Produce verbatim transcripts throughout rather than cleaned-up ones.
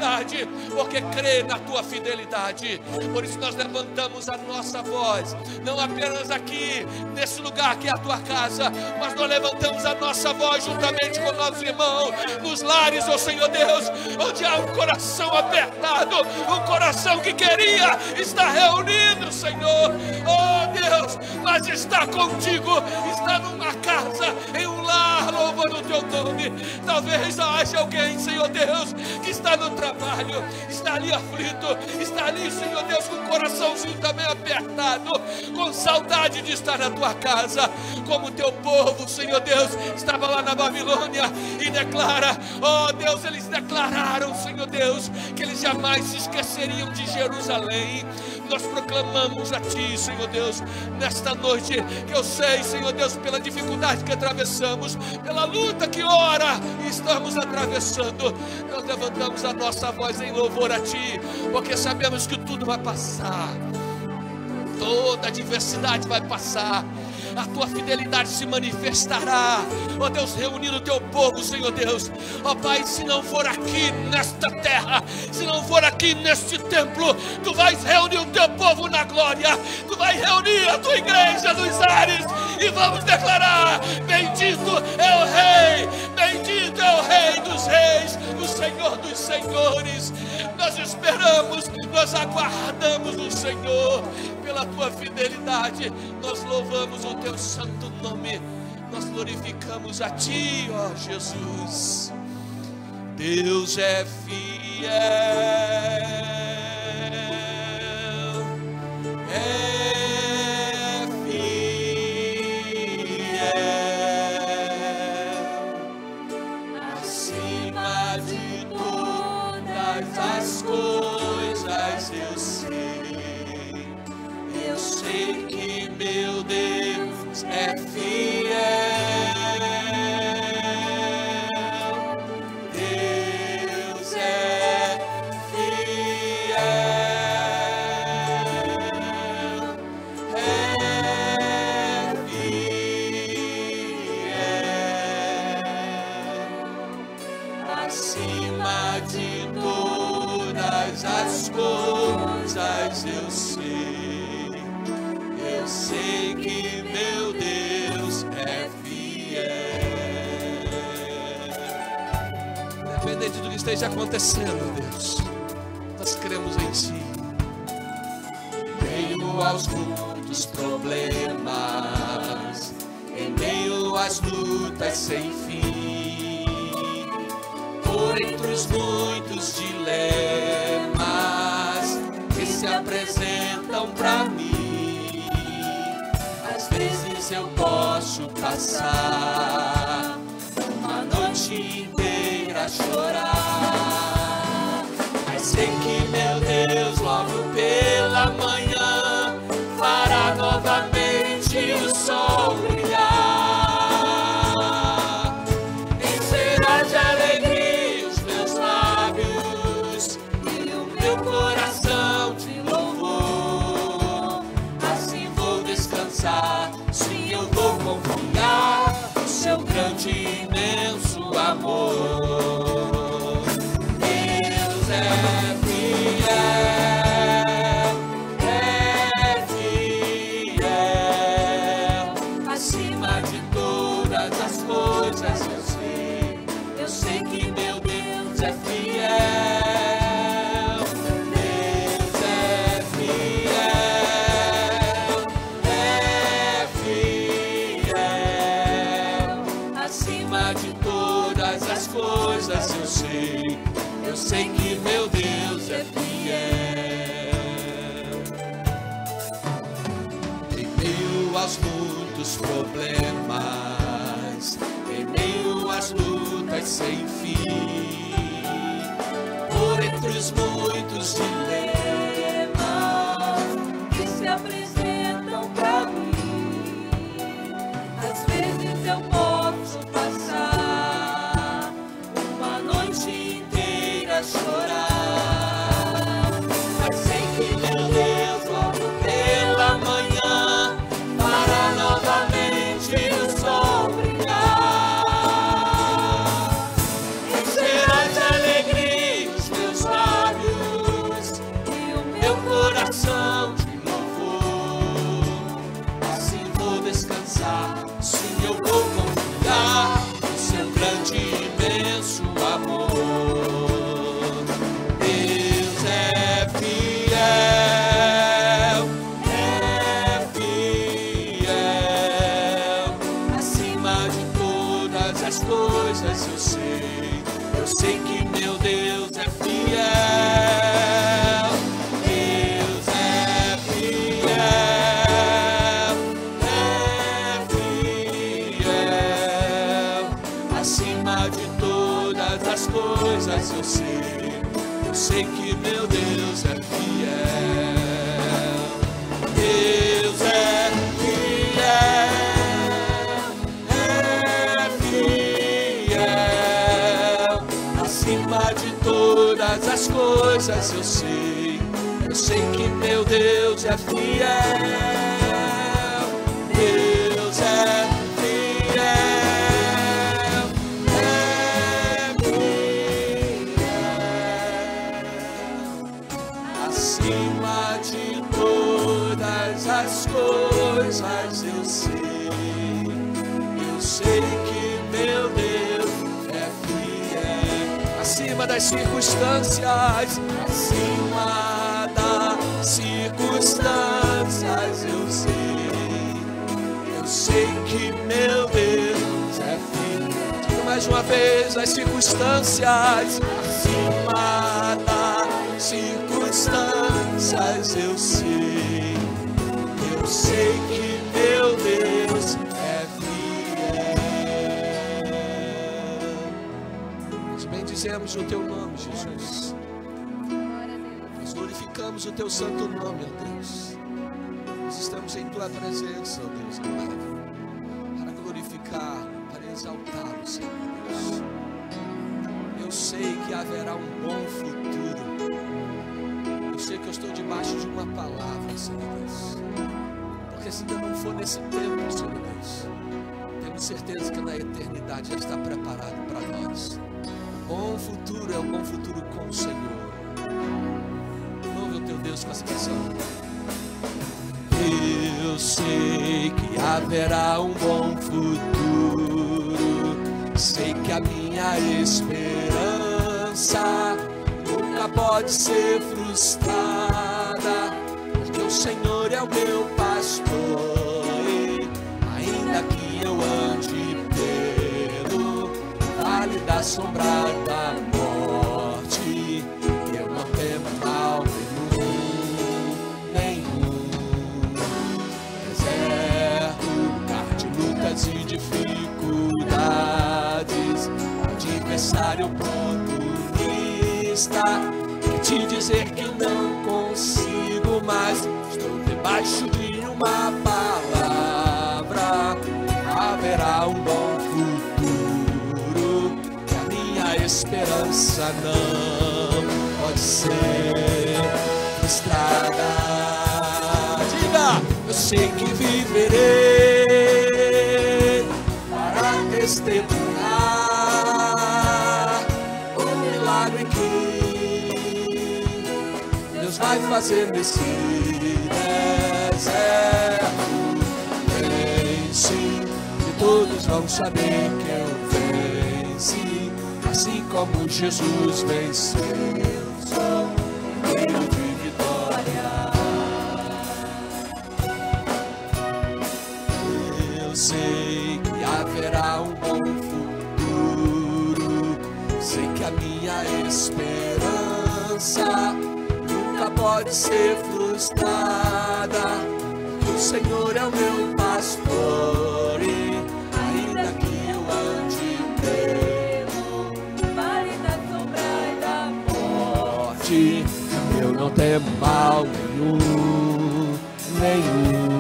fidelidade, porque crê na tua fidelidade. Por isso nós levantamos a nossa voz, não apenas aqui nesse lugar que é a tua casa, mas nós levantamos a nossa voz juntamente com nossos irmãos nos lares, ó Senhor Deus, onde há um coração apertado, um coração que queria estar reunido, Senhor. Oh Deus, mas está contigo, está numa casa, em um lar, louvando o teu nome. Talvez haja alguém, Senhor Deus, que está no trabalho, está ali aflito, está ali, Senhor Deus, com o coraçãozinho também apertado, com saudade de estar na tua casa, como o teu povo, Senhor Deus, estava lá na Babilônia e declara, oh Deus, eles declararam, Senhor Deus, que eles jamais se esqueceriam de Jerusalém. Nós proclamamos a Ti, Senhor Deus, nesta noite, que eu sei, Senhor Deus, pela dificuldade que atravessamos, pela luta que ora estamos atravessando, nós levantamos a nossa voz em louvor a Ti, porque sabemos que tudo vai passar, toda adversidade vai passar, a tua fidelidade se manifestará, ó Deus, reunindo o teu povo, Senhor Deus, ó Pai, se não for aqui nesta terra, se não for aqui neste templo, tu vais reunir o teu povo na glória, tu vais reunir a tua igreja nos ares, e vamos declarar, bendito é o Rei, bendito é o Rei dos reis, o Senhor dos senhores. Nós esperamos, nós aguardamos o Senhor, pela tua fidelidade, nós louvamos o teu santo nome, nós glorificamos a Ti, ó Jesus. Deus é fiel, é fiel, acima de todas as coisas eu sei, eu sei que meu Deus é fiel, Deus é fiel, é fiel, acima de todas as coisas eu sei, eu sei que meu Deus é fiel. Independente do que esteja acontecendo, Deus, nós cremos em Ti. Em meio aos muitos problemas, em meio às lutas sem fim, por entre os muitos dilemas que se apresentam para mim, às vezes eu posso passar uma noite inteira a chorar, mas sei que meu Deus logo pela manhã fará novamente o sol brilhar, encherá de alegria os meus lábios e o meu coração de louvor. Assim vou descansar, sim, eu vou confiar no seu grande e imenso amor. Deus é fiel, é fiel, acima de todas as coisas eu sei, eu sei que meu Deus é fiel, Deus é fiel, é fiel, acima de todas as coisas eu sei, eu sei que meu Deus é fiel. Em meio aos muitos problemas, em meio às lutas sem fim, por entre os muitos dilemas que se apresentam para mim, às vezes eu posso passar uma noite inteira a chorar, mas sei que meu Deus logo pela manhã fará novamente o sol brilhar, encherá de alegria os meus lábios sei que meu Deus é fiel. Deus é acima de todas as coisas eu sei, eu sei que meu Deus é fiel. Deus é fiel, é fiel. Acima de todas as coisas eu sei, eu sei que meu Deus é fiel. Acima das circunstâncias, acima das circunstâncias eu sei, eu sei que meu Deus é fiel. Diga mais uma vez, as circunstâncias, acima das circunstâncias eu sei, eu sei que meu Deus é fiel. Nós bendizemos o teu nome, Jesus. Nós glorificamos o teu santo nome, ó Deus. Nós estamos em tua presença, ó Deus amado, para glorificar, para exaltá-lo, Senhor Deus. Eu sei que haverá um bom futuro. Eu sei que eu estou debaixo de uma palavra, Senhor Deus. Porque se ainda não for nesse tempo, Senhor Deus, temos certeza que na eternidade já está preparado para nós. O bom futuro é o bom futuro com o Senhor. Louve o teu Deus com essa canção. Eu sei que haverá um bom futuro, sei que a minha esperança nunca pode ser frustrada, porque o Senhor é o meu pastor, e ainda que eu ande pelo vale da sombra da morte, eu não temo mal e dificuldades, adversário oportunista, quer te dizer que não consigo mais, estou debaixo de uma palavra, haverá um bom futuro, que a minha esperança não pode ser frustrada. Diga, eu sei que viverei testemunhar o milagre que Deus vai fazer nesse deserto. Venci, e todos vão saber que eu venci, assim como Jesus venceu. Sou herdeiro de vitória. Eu sei que haverá um bom futuro, sei que a minha esperança nunca pode ser frustrada, porque o Senhor é o meu pastor, e ainda que eu ande pelo vale da sombra e da morte, eu não temo mal nenhum, nenhum.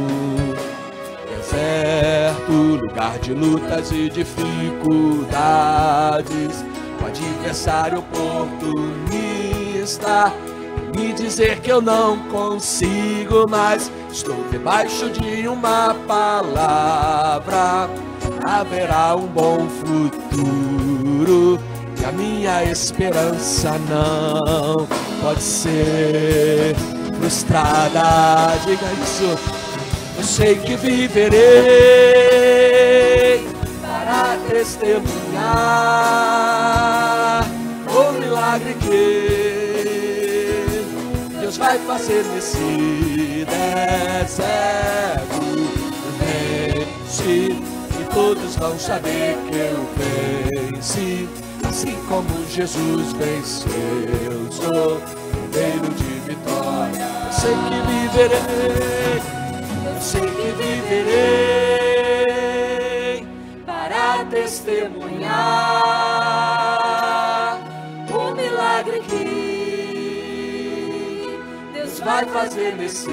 Certo lugar de lutas e dificuldades, o adversário oportunista me dizer que eu não consigo mais, estou debaixo de uma palavra, haverá um bom futuro, que a minha esperança não pode ser frustrada. Diga isso. Eu sei que viverei para testemunhar o milagre que Deus vai fazer nesse deserto. Venci, e todos vão saber que eu venci, assim como Jesus venceu. Sou herdeiro de vitória. Eu sei que viverei, eu sei que viverei para testemunhar o milagre que vai fazer nesse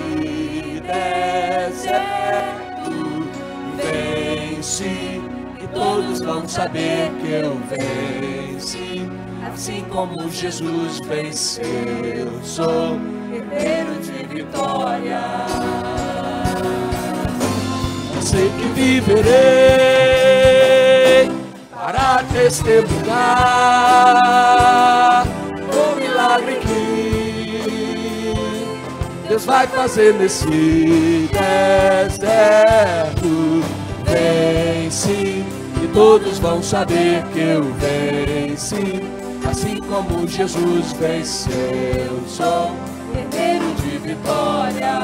deserto. Vence, e todos vão saber que eu venci. Assim como Jesus venceu, sou herdeiro de vitória. Eu sei que viverei para testemunhar o milagre que Deus vai fazer nesse deserto. Vence, e todos vão saber que eu venci. Assim como Jesus venceu, sou herdeiro de vitória.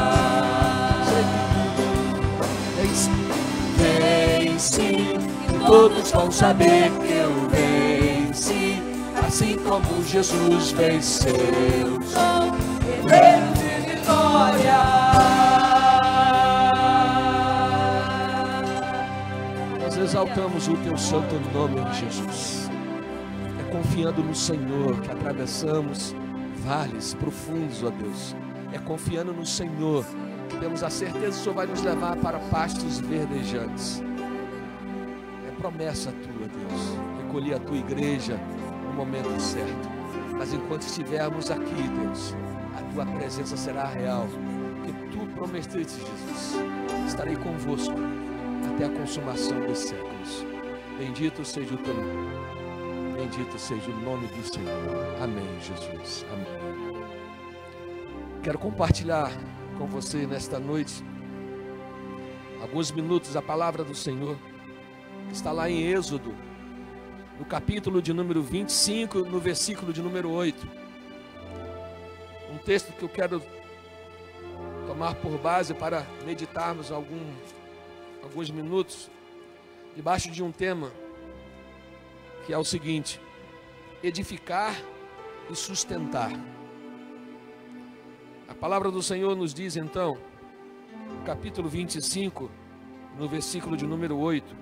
Vence, e todos vão saber que eu venci. Assim como Jesus venceu, sou herdeiro de vitória. Nós exaltamos o teu santo nome, Jesus. Confiando no Senhor que atravessamos vales profundos, ó Deus. É confiando no Senhor que temos a certeza que o Senhor vai nos levar para pastos verdejantes. É promessa tua, Deus, recolher a tua igreja no momento certo. Mas enquanto estivermos aqui, Deus, a tua presença será real, porque tu prometeste, Jesus, estarei convosco até a consumação dos séculos. Bendito seja o teu nome. Bendito seja o nome do Senhor. Amém, Jesus. Amém. Quero compartilhar com você nesta noite alguns minutos a palavra do Senhor, que está lá em Êxodo, no capítulo de número vinte e cinco, no versículo de número oito. Um texto que eu quero tomar por base para meditarmos algum, alguns minutos, debaixo de um tema que é o seguinte: edificar e sustentar. A palavra do Senhor nos diz então, no capítulo vinte e cinco, no versículo de número oito: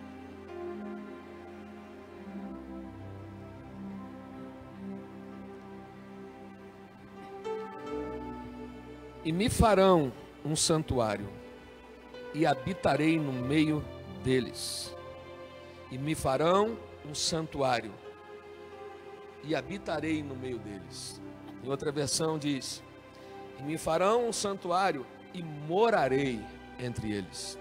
e me farão um santuário, e habitarei no meio deles. E me farão um santuário, e habitarei no meio deles. Em outra versão diz: e me farão um santuário, e morarei entre eles.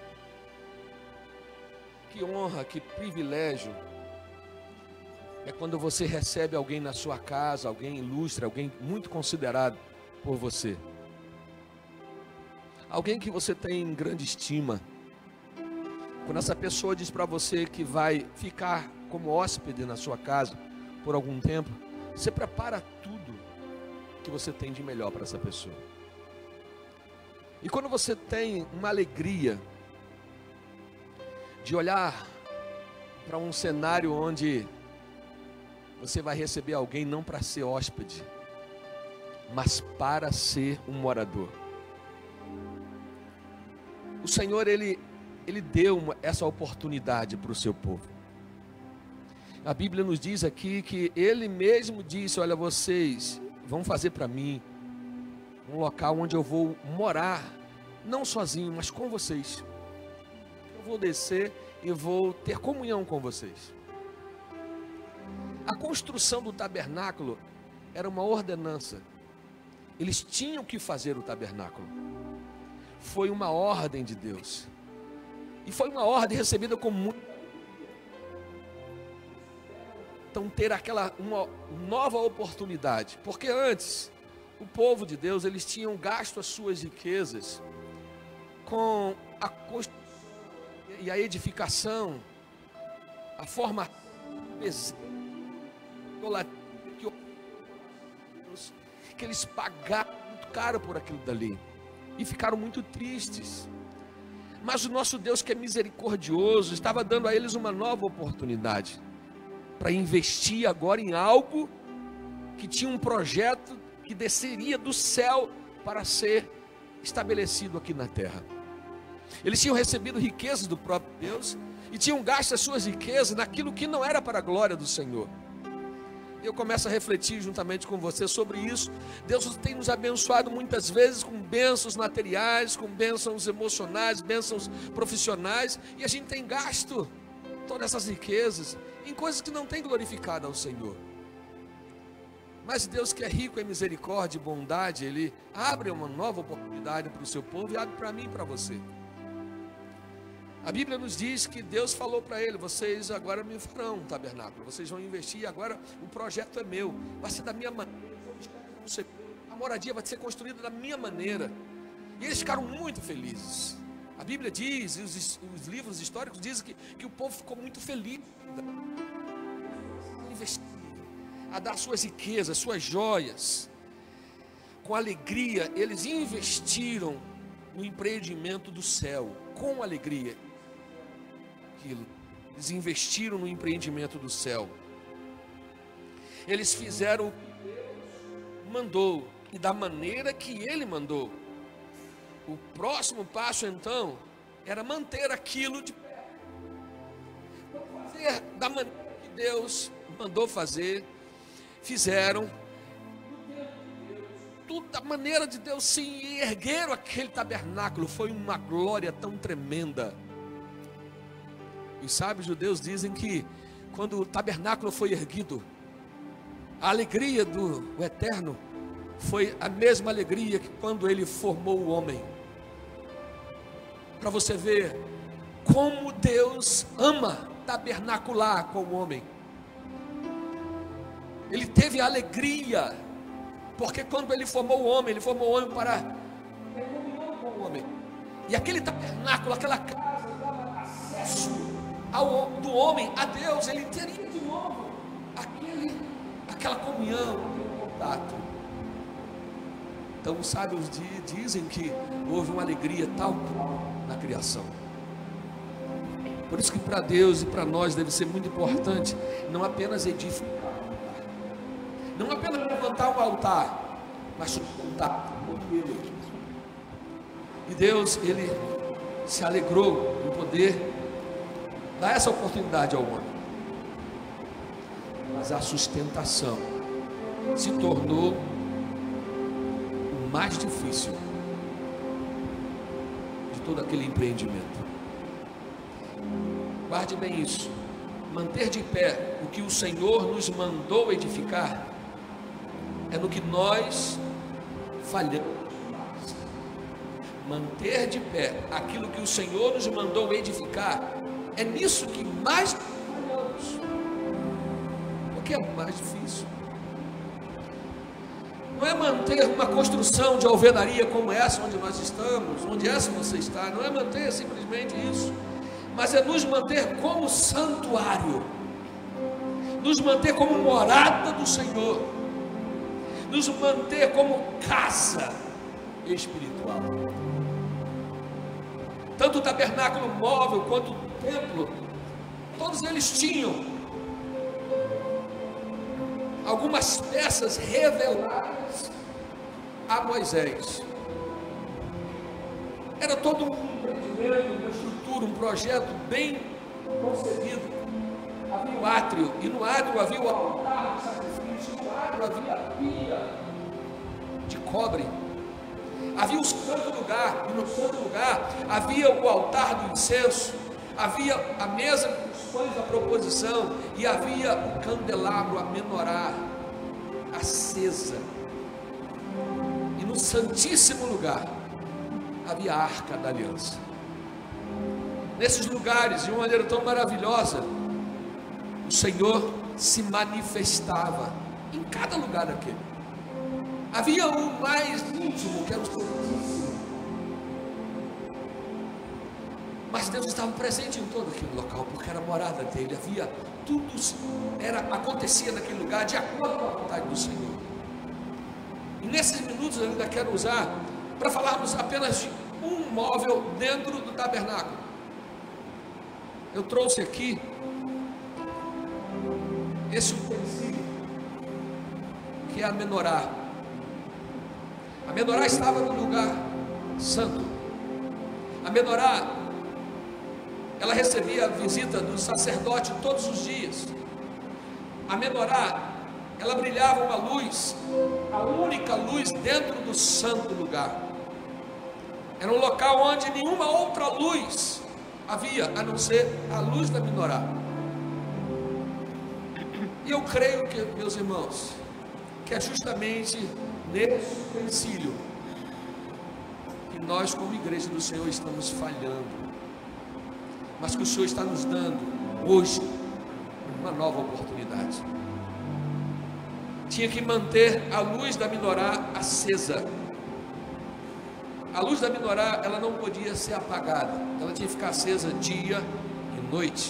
Que honra, que privilégio é quando você recebe alguém na sua casa, alguém ilustre, alguém muito considerado por você, alguém que você tem em grande estima. Quando essa pessoa diz para você que vai ficar como hóspede na sua casa por algum tempo, você prepara tudo que você tem de melhor para essa pessoa. E quando você tem uma alegria de olhar para um cenário onde você vai receber alguém não para ser hóspede, mas para ser um morador. O Senhor, Ele, Ele deu uma, essa oportunidade para o seu povo. A Bíblia nos diz aqui que Ele mesmo disse: olha, vocês vão fazer para mim um local onde eu vou morar, não sozinho, mas com vocês. Eu vou descer e vou ter comunhão com vocês. A construção do tabernáculo era uma ordenança. Eles tinham que fazer o tabernáculo. Foi uma ordem de Deus. E foi uma ordem recebida com muito. Então ter aquela uma nova oportunidade. Porque antes, o povo de Deus, eles tinham gasto as suas riquezas com a construção e a edificação, a forma que eles pagaram muito caro por aquilo dali e ficaram muito tristes. Mas o nosso Deus, que é misericordioso, estava dando a eles uma nova oportunidade para investir agora em algo que tinha um projeto que desceria do céu para ser estabelecido aqui na terra. Eles tinham recebido riquezas do próprio Deus e tinham gasto as suas riquezas naquilo que não era para a glória do Senhor. eu começo a refletir juntamente com você sobre isso. Deus tem nos abençoado muitas vezes com bênçãos materiais, com bênçãos emocionais, bênçãos profissionais, e a gente tem gasto todas essas riquezas em coisas que não têm glorificado ao Senhor. Mas Deus, que é rico em misericórdia e bondade, Ele abre uma nova oportunidade para o seu povo e abre para mim e para você. A Bíblia nos diz que Deus falou para ele: vocês agora me farão um tabernáculo, vocês vão investir, agora o projeto é meu, vai ser da minha maneira, a moradia vai ser construída da minha maneira. E eles ficaram muito felizes. A Bíblia diz, e os, os livros históricos dizem que, que o povo ficou muito feliz a investir, a dar suas riquezas, suas joias. Com alegria eles investiram no empreendimento do céu, com alegria. Aquilo. Eles investiram no empreendimento do céu. Eles fizeram o que Deus mandou e da maneira que Ele mandou. O próximo passo então era manter aquilo de pé, fazer da maneira que Deus mandou fazer. Fizeram tudo da maneira de Deus, sim, e ergueram aquele tabernáculo. Foi uma glória tão tremenda. Os sábios judeus dizem que quando o tabernáculo foi erguido, a alegria do o Eterno foi a mesma alegria que quando Ele formou o homem. Para você ver como Deus ama tabernacular com o homem. Ele teve alegria, porque quando Ele formou o homem, Ele formou o homem para ter comunhão com o homem. E aquele tabernáculo, aquela casa, dava acesso ao, do homem a Deus. Ele teria de novo aquele, aquela comunhão, aquele contato. Então os sábios dizem que houve uma alegria tal na criação. Por isso que para Deus e para nós deve ser muito importante não apenas edificar, não apenas levantar um altar, mas contar com Ele. E Deus, Ele se alegrou em poder dar essa oportunidade ao homem. Mas a sustentação se tornou o mais difícil de todo aquele empreendimento. Guarde bem isso. Manter de pé o que o Senhor nos mandou edificar é no que nós falhamos. Manter de pé aquilo que o Senhor nos mandou edificar é nisso que mais falhamos, porque é mais difícil. Não é manter uma construção de alvenaria como essa onde nós estamos, onde essa você está. Não é manter simplesmente isso, mas é nos manter como santuário, nos manter como morada do Senhor, nos manter como casa espiritual. Tanto o tabernáculo móvel quanto o templo, todos eles tinham algumas peças reveladas a Moisés. Era todo um empreendimento, uma estrutura, um projeto bem concebido. Havia o átrio, e no átrio havia o altar de sacrifício, no átrio havia a pia de cobre. Havia o santo lugar, e no santo lugar havia o altar do incenso, havia a mesa com os pães da proposição, e havia o candelabro, a menorá acesa. E no santíssimo lugar havia a arca da aliança. Nesses lugares, de uma maneira tão maravilhosa, o Senhor se manifestava em cada lugar daquele. Havia o mais íntimo, que era o Santíssimo, mas Deus estava presente em todo aquele local, porque era a morada dele. Havia tudo, era, acontecia naquele lugar de acordo com a vontade do Senhor. E nesses minutos eu ainda quero usar para falarmos apenas de um móvel dentro do tabernáculo. Eu trouxe aqui esse utensílio, que é a menorá. A menorá estava no lugar santo. A menorá, ela recebia a visita do sacerdote todos os dias. A menorá ela brilhava uma luz, a única luz dentro do santo lugar. Era um local onde nenhuma outra luz havia, a não ser a luz da menorá. E eu creio que, meus irmãos, que é justamente nesse utensílio que nós, como igreja do Senhor, estamos falhando, mas que o Senhor está nos dando hoje uma nova oportunidade. Tinha que manter a luz da menorá acesa. A luz da menorá, ela não podia ser apagada, ela tinha que ficar acesa dia e noite.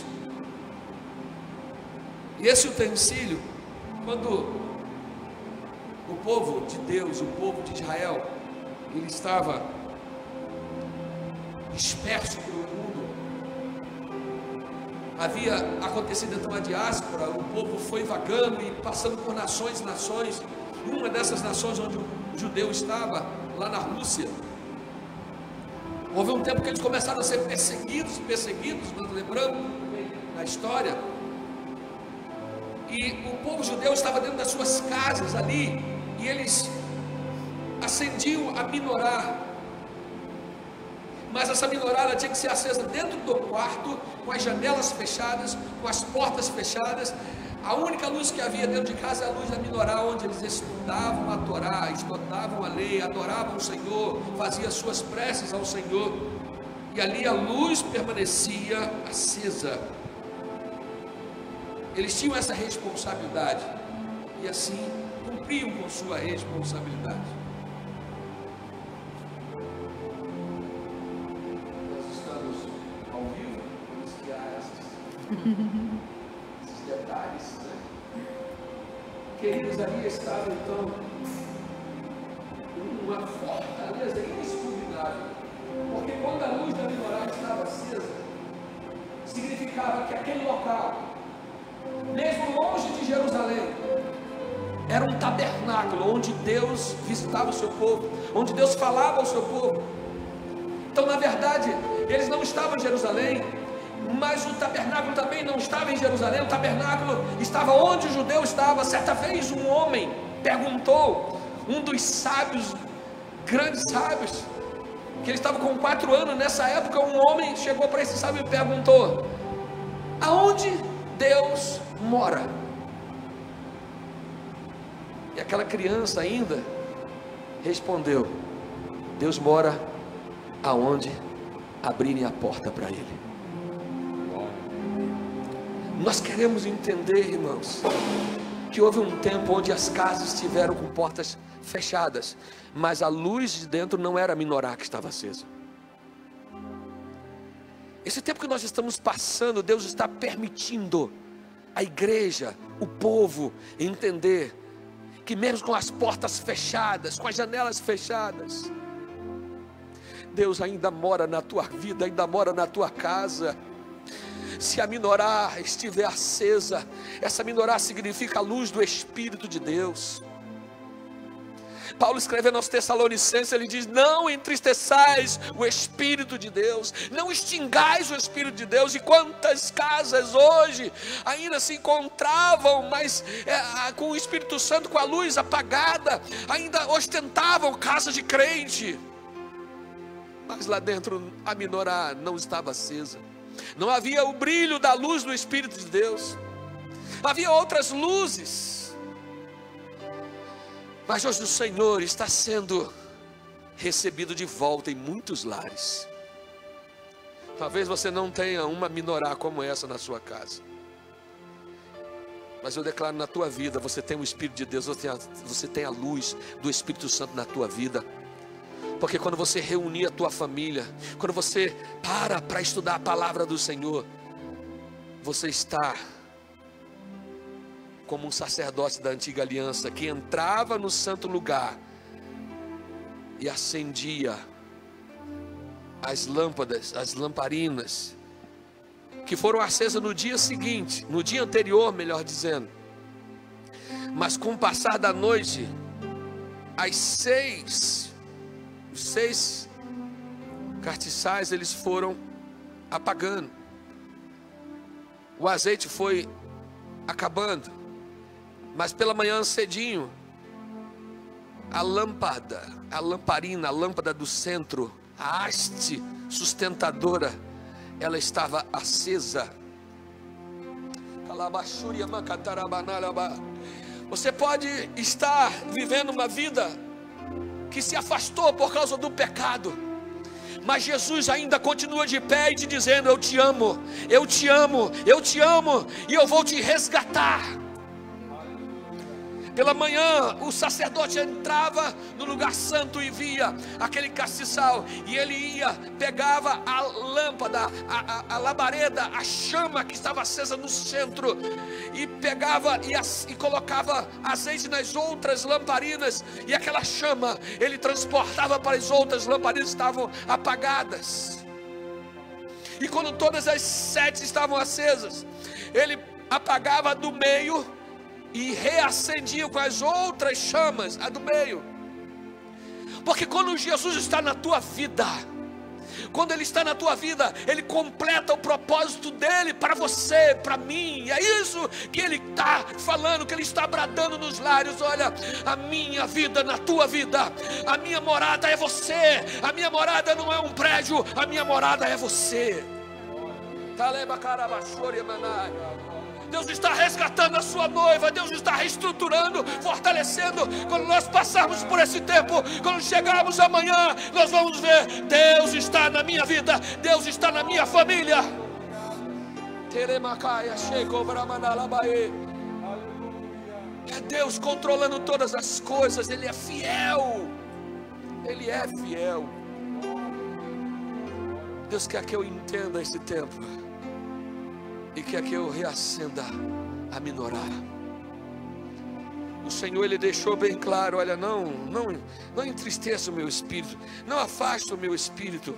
E esse utensílio, quando o povo de Deus, o povo de Israel, ele estava disperso pelo mundo, havia acontecido então a diáspora, o povo foi vagando e passando por nações e nações. E uma dessas nações onde o judeu estava, lá na Rússia, houve um tempo que eles começaram a ser perseguidos, perseguidos, nós lembramos na história. E o povo judeu estava dentro das suas casas ali, e eles acendiam a menorá. Mas essa menorá, ela tinha que ser acesa dentro do quarto, com as janelas fechadas, com as portas fechadas. A única luz que havia dentro de casa é a luz da menorá, onde eles estudavam a Torá, estudavam a lei, adoravam o Senhor, faziam suas preces ao Senhor. E ali a luz permanecia acesa. Eles tinham essa responsabilidade, e assim cumpriam com sua responsabilidade. Nós estamos ao vivo, por isso que há esses, esses detalhes, né? Queridos, ali estava então uma fortaleza inexpugnável, porque quando a luz da menorá estava acesa, significava que aquele local, mesmo longe de Jerusalém, era um tabernáculo onde Deus visitava o seu povo, onde Deus falava ao seu povo. Então, na verdade, eles não estavam em Jerusalém, mas o tabernáculo também não estava em Jerusalém. O tabernáculo estava onde o judeu estava. Certa vez um homem perguntou, um dos sábios, grandes sábios, que ele estava com quatro anos nessa época, um homem chegou para esse sábio e perguntou: aonde Deus mora? E aquela criança ainda respondeu: Deus mora aonde abrirem a porta para Ele. Nós queremos entender, irmãos, que houve um tempo onde as casas estiveram com portas fechadas, mas a luz de dentro não era a menorá que estava acesa. Esse tempo que nós estamos passando, Deus está permitindo a igreja, o povo, entender que mesmo com as portas fechadas, com as janelas fechadas, Deus ainda mora na tua vida, ainda mora na tua casa. Se a menorá estiver acesa, essa menorá significa a luz do Espírito de Deus. Paulo escrevendo aos Tessalonicenses, ele diz: não entristeçais o Espírito de Deus, não extingais o Espírito de Deus. E quantas casas hoje ainda se encontravam, mas é, com o Espírito Santo, com a luz apagada, ainda ostentavam casa de crente, mas lá dentro a menorá não estava acesa, não havia o brilho da luz do Espírito de Deus, havia outras luzes. Mas hoje o Senhor está sendo recebido de volta em muitos lares. Talvez você não tenha uma menorá como essa na sua casa, mas eu declaro na tua vida, você tem o Espírito de Deus, você tem a, você tem a luz do Espírito Santo na tua vida. Porque quando você reunir a tua família, quando você para para estudar a palavra do Senhor, você está como um sacerdote da antiga aliança, que entrava no santo lugar e acendia as lâmpadas, as lamparinas, que foram acesas no dia seguinte, no dia anterior, melhor dizendo. Mas com o passar da noite, às seis, os seis castiçais, eles foram apagando, o azeite foi acabando. Mas pela manhã cedinho, a lâmpada, a lamparina, a lâmpada do centro, a haste sustentadora, ela estava acesa. Você pode estar vivendo uma vida que se afastou por causa do pecado, mas Jesus ainda continua de pé e te dizendo: eu te amo, eu te amo, eu te amo, e eu vou te resgatar. Pela manhã, o sacerdote entrava no lugar santo e via aquele castiçal, e ele ia, pegava a lâmpada, a, a, a labareda, a chama que estava acesa no centro, e pegava e, as, e colocava azeite nas outras lamparinas, e aquela chama ele transportava para as outras lamparinas que estavam apagadas. E quando todas as sete estavam acesas, ele apagava a do meio e reacendia com as outras chamas, a do meio. Porque quando Jesus está na tua vida, quando Ele está na tua vida, Ele completa o propósito dEle para você, para mim. É isso que Ele está falando, que Ele está bradando nos lábios. Olha, a minha vida na tua vida, a minha morada é você. A minha morada não é um prédio, a minha morada é você. Deus está resgatando a sua noiva, Deus está reestruturando, fortalecendo. Quando nós passarmos por esse tempo, quando chegarmos amanhã, nós vamos ver: Deus está na minha vida, Deus está na minha família. É Deus controlando todas as coisas, Ele é fiel, Ele é fiel. Deus quer que eu entenda esse tempo e quer que eu reacenda a menorá. O Senhor, Ele deixou bem claro: olha, não, não, não entristeça o meu espírito, não afaste o meu espírito.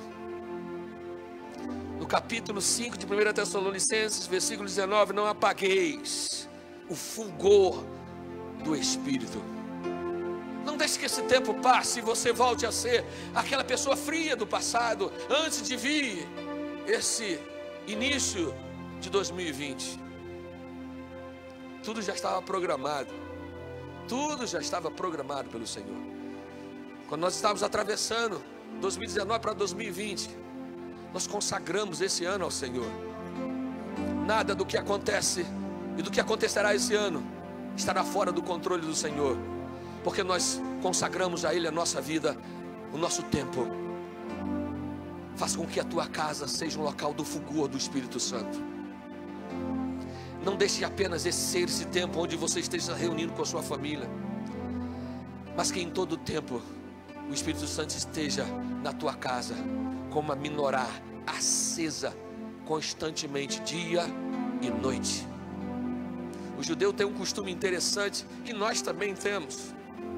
No capítulo cinco de primeira Tessalonicenses, versículo dezenove: não apagueis o fulgor do Espírito. Não deixe que esse tempo passe e você volte a ser aquela pessoa fria do passado, antes de vir esse início de dois mil e vinte. Tudo já estava programado, tudo já estava programado pelo Senhor. Quando nós estávamos atravessando dois mil e dezenove para dois mil e vinte, nós consagramos esse ano ao Senhor. Nada do que acontece e do que acontecerá esse ano estará fora do controle do Senhor, porque nós consagramos a Ele a nossa vida, o nosso tempo. Faça com que a tua casa seja um local do fulgor do Espírito Santo. Não deixe apenas esse ser esse tempo onde você esteja reunindo com a sua família, mas que em todo o tempo o Espírito Santo esteja na tua casa com uma menorá acesa constantemente, dia e noite. O judeu tem um costume interessante que nós também temos.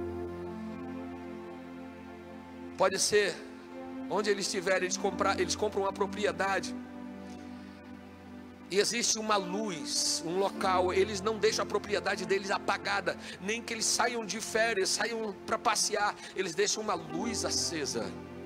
Pode ser, onde eles estiverem, eles, comprar, eles compram uma propriedade, e existe uma luz, um local. Eles não deixam a propriedade deles apagada, nem que eles saiam de férias, saiam para passear, eles deixam uma luz acesa.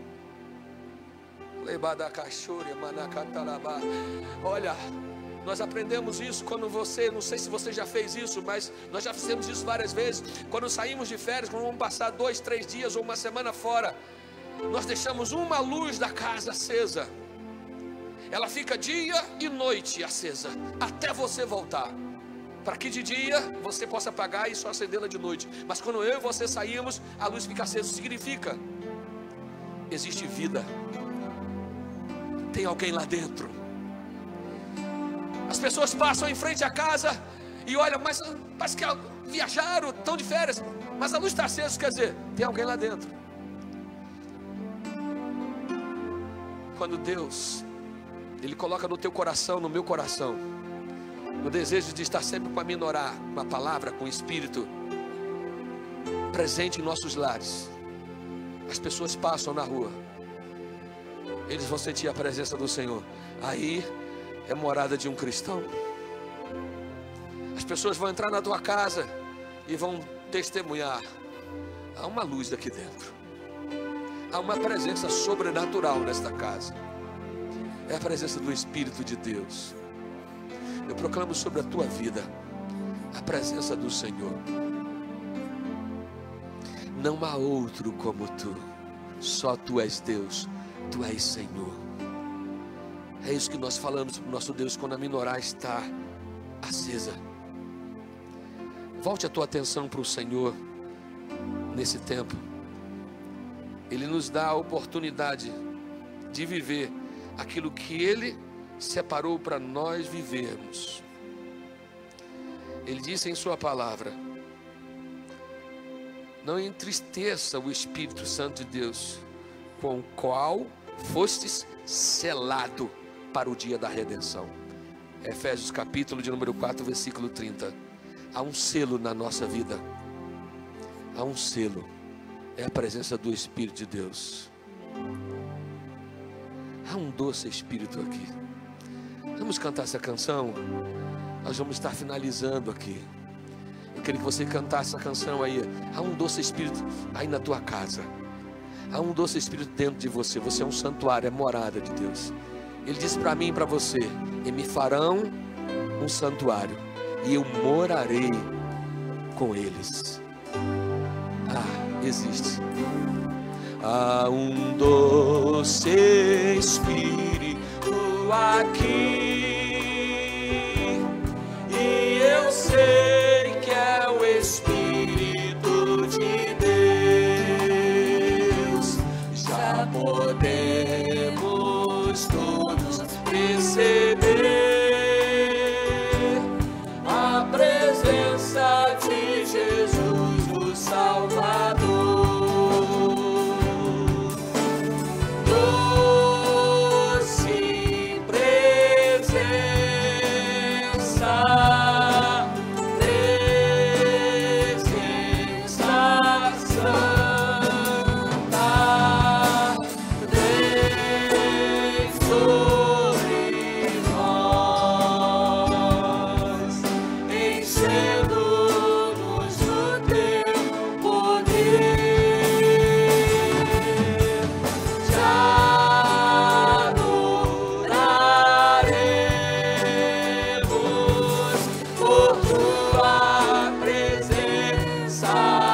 Olha, nós aprendemos isso quando você, não sei se você já fez isso, mas nós já fizemos isso várias vezes. Quando saímos de férias, quando vamos passar dois, três dias ou uma semana fora, nós deixamos uma luz da casa acesa. Ela fica dia e noite acesa, até você voltar, para que de dia você possa apagar e só acendê-la de noite. Mas quando eu e você saímos, a luz fica acesa. Significa: existe vida, tem alguém lá dentro. As pessoas passam em frente à casa e olham, mas parece que viajaram, estão de férias, mas a luz está acesa, quer dizer, tem alguém lá dentro. Quando Deus, Ele coloca no teu coração, no meu coração, o desejo de estar sempre com a menorá, com a palavra, com o Espírito presente em nossos lares, as pessoas passam na rua, eles vão sentir a presença do Senhor. Aí é morada de um cristão. As pessoas vão entrar na tua casa e vão testemunhar: há uma luz daqui dentro, há uma presença sobrenatural nesta casa. É a presença do Espírito de Deus. Eu proclamo sobre a tua vida a presença do Senhor. Não há outro como tu, só tu és Deus, tu és Senhor. É isso que nós falamos para o nosso Deus quando a menorá está acesa. Volte a tua atenção para o Senhor nesse tempo. Ele nos dá a oportunidade de viver aquilo que Ele separou para nós vivermos. Ele disse em sua palavra: não entristeça o Espírito Santo de Deus, com o qual fostes selado para o dia da redenção. Efésios capítulo de número quatro, versículo trinta. Há um selo na nossa vida. Há um selo. É a presença do Espírito de Deus. Há um doce Espírito aqui. Vamos cantar essa canção. Nós vamos estar finalizando aqui. Eu queria que você cantasse essa canção aí. Há um doce Espírito aí na tua casa. Há um doce Espírito dentro de você. Você é um santuário, é morada de Deus. Ele disse para mim e para você: e me farão um santuário, e eu morarei com eles. Ah, existe. Há um doce Espírito aqui, e eu sei que é o Espírito de Deus. Já podemos todos receber a presença de Jesus, o Salvador. Doce presença, presença santa, vem sobre nós, enchendo-nos do teu poder. Já adoraremos por tua presença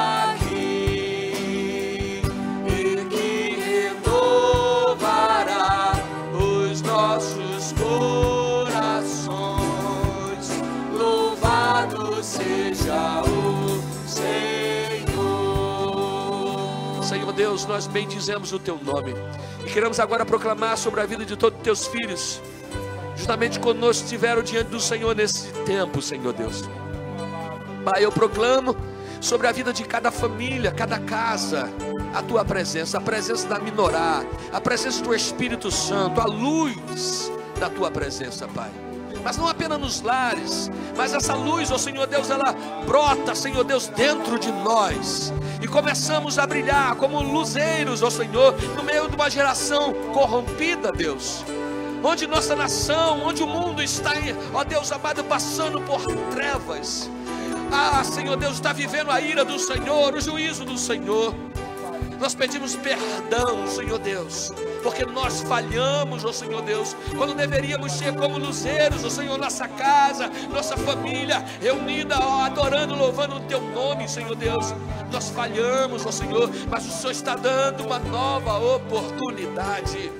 aqui, e que renovará os nossos corações. Louvado seja o Senhor. Senhor Deus, nós bendizemos o teu nome e queremos agora proclamar sobre a vida de todos os teus filhos, justamente conosco estiveram diante do Senhor nesse tempo, Senhor Deus. Pai, eu proclamo sobre a vida de cada família, cada casa, a tua presença, a presença da menorá, a presença do Espírito Santo, a luz da tua presença, Pai. Mas não apenas nos lares, mas essa luz, ó Senhor Deus, ela brota, Senhor Deus, dentro de nós, e começamos a brilhar como luzeiros, ó Senhor, no meio de uma geração corrompida, Deus, onde nossa nação, onde o mundo está, ó Deus amado, passando por trevas. Ah, Senhor Deus, está vivendo a ira do Senhor, o juízo do Senhor. Nós pedimos perdão, Senhor Deus, porque nós falhamos, ó Senhor Deus, quando deveríamos ser como luzeiros, ó Senhor, nossa casa, nossa família, reunida, ó, adorando, louvando o teu nome, Senhor Deus. Nós falhamos, ó Senhor, mas o Senhor está dando uma nova oportunidade.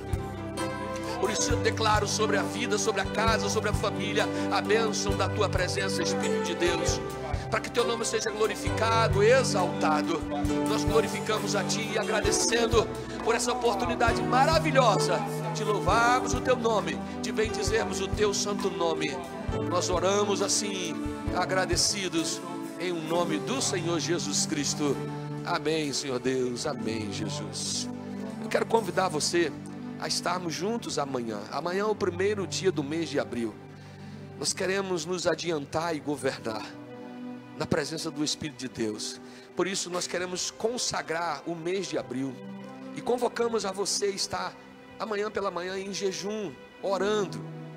Por isso eu declaro sobre a vida, sobre a casa, sobre a família, a bênção da tua presença, Espírito de Deus, para que teu nome seja glorificado, exaltado. Nós glorificamos a ti, agradecendo por essa oportunidade maravilhosa de louvarmos o teu nome, de bendizermos o teu santo nome. Nós oramos assim, agradecidos, em o nome do Senhor Jesus Cristo. Amém, Senhor Deus, amém, Jesus. Eu quero convidar você a estarmos juntos amanhã. Amanhã é o primeiro dia do mês de abril. Nós queremos nos adiantar e governar na presença do Espírito de Deus. Por isso nós queremos consagrar o mês de abril e convocamos a você estar amanhã pela manhã em jejum, orando,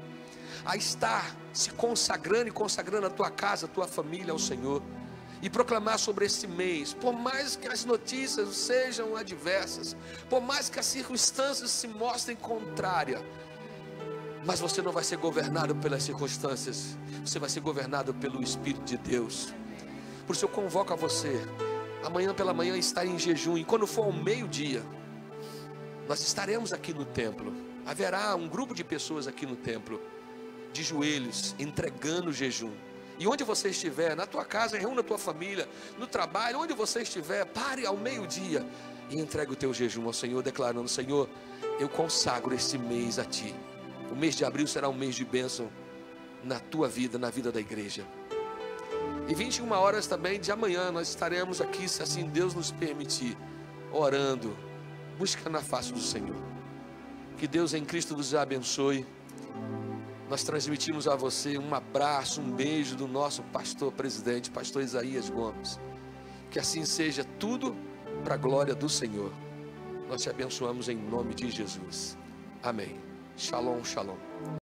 a estar se consagrando e consagrando a tua casa, a tua família ao Senhor, e proclamar sobre esse mês, por mais que as notícias sejam adversas, por mais que as circunstâncias se mostrem contrárias, Mas você não vai ser governado pelas circunstâncias, você vai ser governado pelo Espírito de Deus. Por isso eu convoco a você, amanhã pela manhã, estar em jejum. E quando for ao meio-dia, nós estaremos aqui no templo. Haverá um grupo de pessoas aqui no templo, de joelhos, entregando o jejum. E onde você estiver, na tua casa, reúna a tua família, no trabalho, onde você estiver, pare ao meio-dia e entregue o teu jejum ao Senhor, declarando: Senhor, eu consagro este mês a Ti. O mês de abril será um mês de bênção na tua vida, na vida da igreja. E vinte e uma horas também de amanhã nós estaremos aqui, se assim Deus nos permitir, orando, buscando a face do Senhor. Que Deus em Cristo vos abençoe. Nós transmitimos a você um abraço, um beijo do nosso pastor presidente, pastor Isaías Gomes. Que assim seja tudo para a glória do Senhor. Nós te abençoamos em nome de Jesus. Amém. Shalom, shalom.